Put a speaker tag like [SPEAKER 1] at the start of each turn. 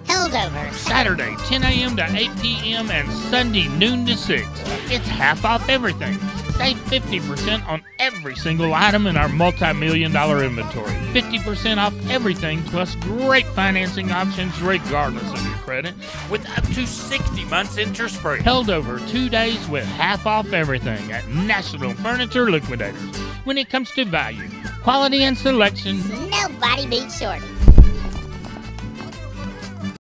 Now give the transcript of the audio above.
[SPEAKER 1] Held over
[SPEAKER 2] Saturday, 10 a.m. to 8 p.m. and Sunday, noon to 6. It's half off everything. Save 50% on every single item in our multi-million-dollar inventory. 50% off everything, plus great financing options regardless of your credit, with up to 60 months interest free. Held over 2 days with half off everything at National Furniture Liquidators. When it comes to value, quality, and selection,
[SPEAKER 1] Nobody Beats Shorty.